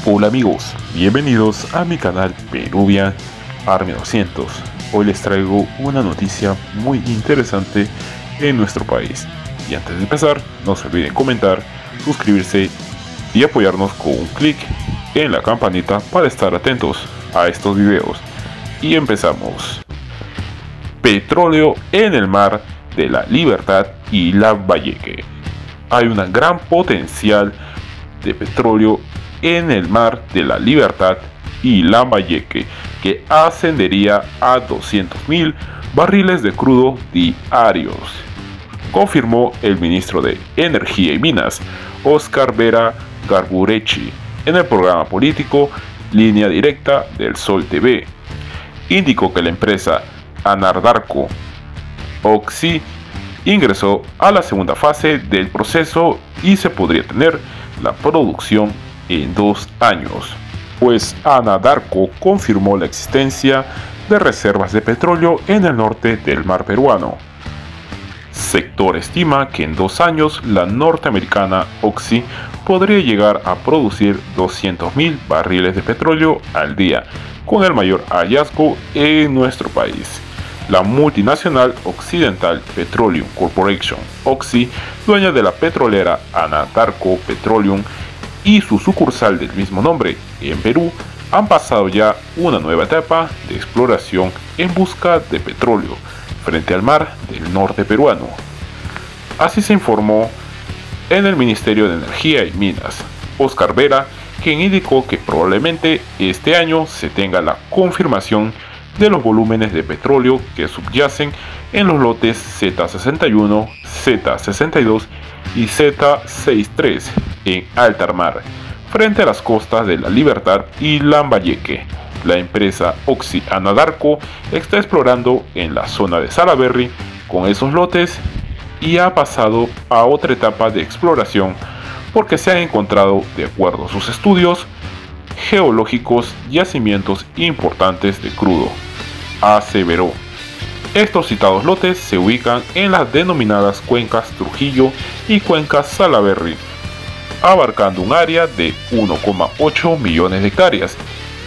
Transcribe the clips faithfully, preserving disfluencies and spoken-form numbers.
Hola amigos, bienvenidos a mi canal Peruvian Army doscientos. Hoy les traigo una noticia muy interesante en nuestro país. Y antes de empezar, no se olviden comentar, suscribirse y apoyarnos con un clic en la campanita para estar atentos a estos videos. Y empezamos. Petróleo en el mar de la Libertad y Lambayeque. Hay un gran potencial de petróleo en el mar de la Libertad y Lambayeque, que ascendería a doscientos mil barriles de crudo diarios, confirmó el ministro de Energía y Minas, Óscar Vera Garburechi, en el programa político Línea Directa del Sol T V. Indicó que la empresa Anadarko Oxy ingresó a la segunda fase del proceso y se podría tener la producción en dos años, pues Anadarko confirmó la existencia de reservas de petróleo en el norte del mar peruano. Sector estima que en dos años la norteamericana Oxy podría llegar a producir doscientos mil barriles de petróleo al día, con el mayor hallazgo en nuestro país. La multinacional Occidental Petroleum Corporation, Oxy, dueña de la petrolera Anadarko Petroleum y su sucursal del mismo nombre en Perú, han pasado ya una nueva etapa de exploración en busca de petróleo frente al mar del norte peruano. Así se informó en el Ministerio de Energía y Minas, Óscar Vera, quien indicó que probablemente este año se tenga la confirmación de los volúmenes de petróleo que subyacen en los lotes Z sesenta y uno, Z sesenta y dos y Z sesenta y tres en alta mar, frente a las costas de la Libertad y Lambayeque. La empresa Oxy Anadarko está explorando en la zona de Salaberry con esos lotes y ha pasado a otra etapa de exploración porque se han encontrado, de acuerdo a sus estudios geológicos, yacimientos importantes de crudo, aseveró. Estos citados lotes se ubican en las denominadas cuencas Trujillo y cuencas Salaberry, abarcando un área de uno coma ocho millones de hectáreas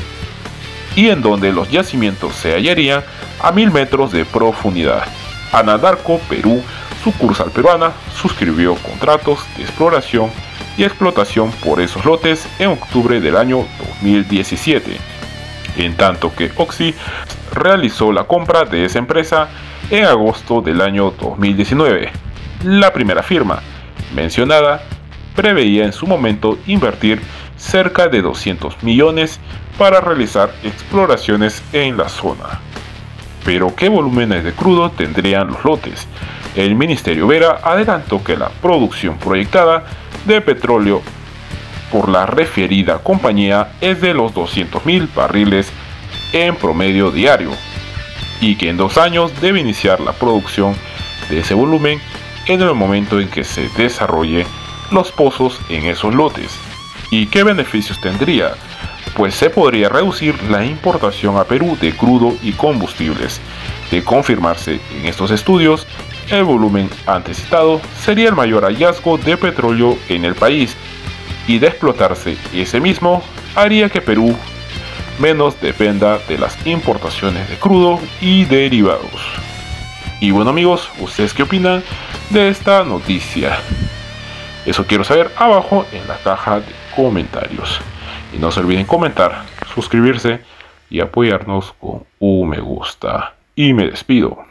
y en donde los yacimientos se hallarían a mil metros de profundidad. Anadarko Perú, sucursal peruana, suscribió contratos de exploración y explotación por esos lotes en octubre del año dos mil diecisiete, en tanto que Oxy realizó la compra de esa empresa en agosto del año dos mil diecinueve. La primera firma mencionada preveía en su momento invertir cerca de doscientos millones para realizar exploraciones en la zona. Pero ¿qué volúmenes de crudo tendrían los lotes? El Ministerio Vera adelantó que la producción proyectada de petróleo por la referida compañía es de los doscientos mil barriles en promedio diario y que en dos años debe iniciar la producción de ese volumen en el momento en que se desarrolle los pozos en esos lotes. ¿Y qué beneficios tendría? Pues se podría reducir la importación a Perú de crudo y combustibles. De confirmarse en estos estudios, el volumen antes citado sería el mayor hallazgo de petróleo en el país, y de explotarse ese mismo haría que Perú menos dependa de las importaciones de crudo y derivados. Y bueno amigos, ¿ustedes qué opinan de esta noticia? Eso quiero saber abajo en la caja de comentarios. Y no se olviden comentar, suscribirse y apoyarnos con un me gusta. Y me despido.